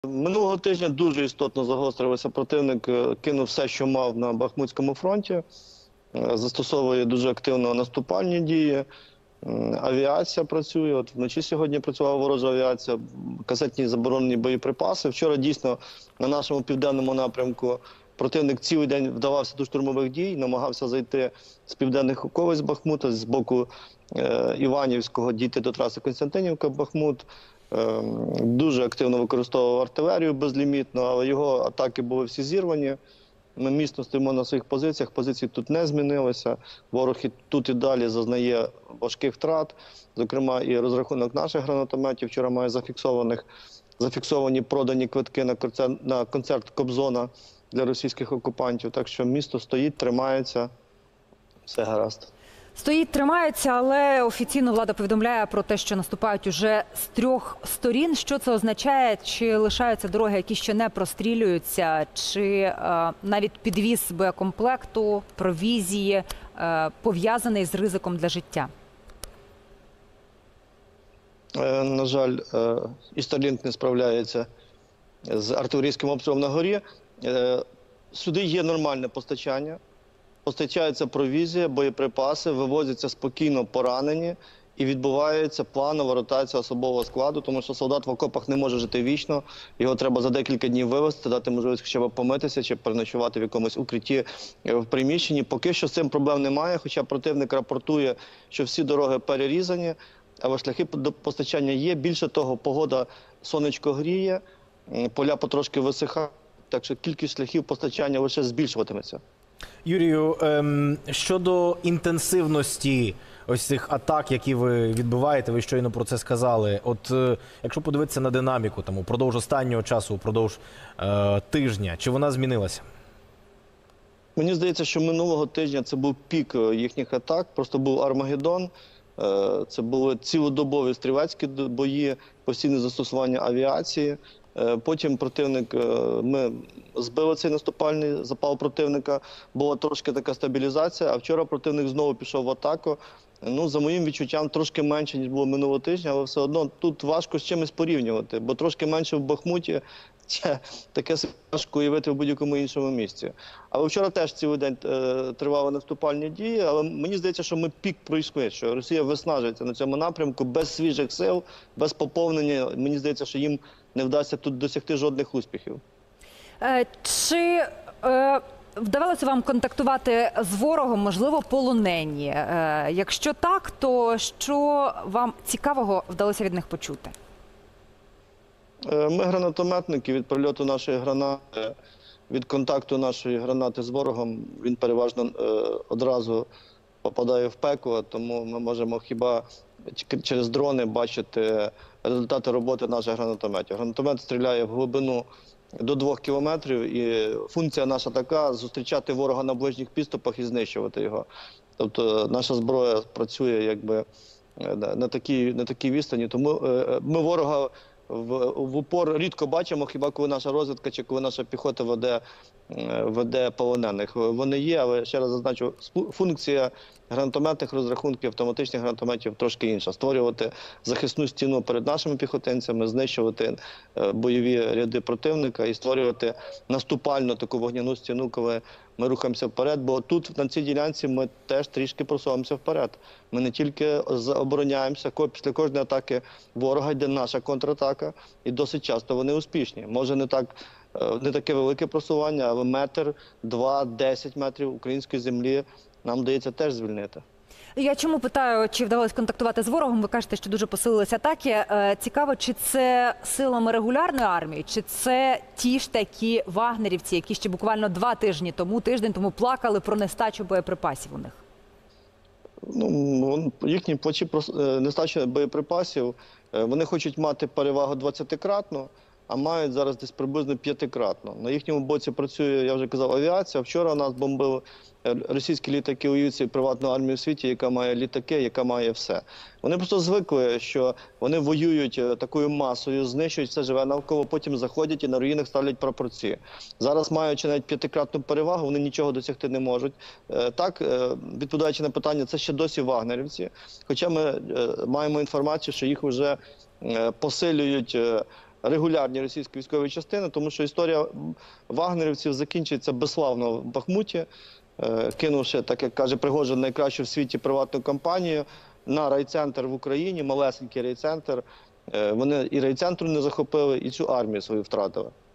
Минулого тижня дуже істотно загострилося. Противник кинув все, що мав на Бахмутському фронті. Застосовує дуже активно наступальні дії. Авіація працює. От вночі сьогодні працювала ворожа авіація, касетні заборонені боєприпаси. Вчора дійсно на нашому південному напрямку противник цілий день вдавався до штурмових дій, намагався зайти з південних околиць Бахмута, з боку Іванівського дійти до траси Костянтинівка-Бахмут. Дуже активно використовував артилерію безлімітно, але його атаки були всі зірвані. Ми міцно стоїмо на своїх позиціях, позиції тут не змінилися. Ворог і тут і далі зазнає важких втрат. Зокрема, і розрахунок наших гранатометів вчора має зафіксовані продані квитки на концерт Кобзона для російських окупантів. Так що місто стоїть, тримається, все гаразд. Стоїть, тримається, але офіційно влада повідомляє про те, що наступають уже з 3 сторін. Що це означає? Чи лишаються дороги, які ще не прострілюються? Чи навіть підвіз боєкомплекту, провізії пов'язаний з ризиком для життя? На жаль, і Starlink не справляється з артилерійським обстрілом на горі. Сюди є нормальне постачання. Постачається провізія, боєприпаси, вивозяться спокійно поранені і відбувається планова ротація особового складу, тому що солдат в окопах не може жити вічно, його треба за декілька днів вивезти, дати можливість хоча б помитися чи переночувати в якомусь укритті в приміщенні. Поки що з цим проблем немає, хоча противник рапортує, що всі дороги перерізані, але шляхи постачання є. Більше того, погода, сонечко гріє, поля потрошки висихають, так що кількість шляхів постачання лише збільшуватиметься. Юрію, щодо інтенсивності ось цих атак, які ви відбиваєте, ви щойно про це сказали. От якщо подивитися на динаміку там упродовж останнього часу, упродовж тижня, чи вона змінилася? Мені здається, що минулого тижня це був пік їхніх атак, просто був Армагеддон. Це були цілодобові стрілецькі бої, постійне застосування авіації. Потім противник, ми збили цей наступальний запал противника, була трошки така стабілізація, а вчора противник знову пішов в атаку. Ну, за моїм відчуттям, трошки менше, ніж було минулого тижня, але все одно тут важко з чимось порівнювати, бо трошки менше в Бахмуті, таке важко уявити в будь-якому іншому місці. Але вчора теж цілий день тривали наступальні дії, але мені здається, що ми пік пройшли, що Росія виснажується на цьому напрямку без свіжих сил, без поповнення. Мені здається, що їм не вдасться тут досягти жодних успіхів. Чи вдавалося вам контактувати з ворогом, можливо, полонені? Якщо так, то що вам цікавого вдалося від них почути? Ми гранатометники, від прильоту нашої гранати, від контакту нашої гранати з ворогом, він переважно одразу попадає в пекло, тому ми можемо хіба через дрони бачити результати роботи наших гранатометів. Гранатомет стріляє в глибину до 2 кілометрів, і функція наша така – зустрічати ворога на ближніх підступах і знищувати його. Тобто наша зброя працює якби на такій відстані, тому ми ворога в упор рідко бачимо, хіба коли наша розвідка чи коли наша піхота веде полонених. Вони є, але ще раз зазначу, функція гранатометних розрахунків, автоматичних гранатометів трошки інша. Створювати захисну стіну перед нашими піхотинцями, знищувати бойові ряди противника і створювати наступальну таку вогняну стіну, коли ми рухаємося вперед, бо тут, на цій ділянці, ми теж трішки просуваємося вперед. Ми не тільки обороняємося, після кожної атаки ворога йде наша контратака, і досить часто вони успішні. Може не таке велике просування, але метр, 2, 10 метрів української землі нам вдається теж звільнити. Я чому питаю, чи вдалося контактувати з ворогом? Ви кажете, що дуже посилилися атаки. Цікаво, чи це силами регулярної армії, чи це ті ж такі вагнерівці, які ще буквально 2 тижні тому, тиждень тому плакали про нестачу боєприпасів у них? Ну, їхні плачі нестача боєприпасів, вони хочуть мати перевагу 20-кратну, а мають зараз десь приблизно 5-кратно. На їхньому боці працює, я вже казав, авіація. Вчора нас бомбили російські літаки, уявіть приватну армію в світі, яка має літаки, яка має все. Вони просто звикли, що вони воюють такою масою, знищують все живе навколо, потім заходять і на руїнах ставлять прапорці. Зараз, маючи навіть 5-кратну перевагу, вони нічого досягти не можуть. Так, відповідаючи на питання, це ще досі вагнерівці. Хоча ми маємо інформацію, що їх вже посилюють регулярні російські військові частини, тому що історія вагнерівців закінчиться безславно в Бахмуті, кинувши, так як каже Пригожин, найкращу в світі приватну компанію на райцентр в Україні, малесенький райцентр. Вони і райцентру не захопили, і цю армію свою втратили.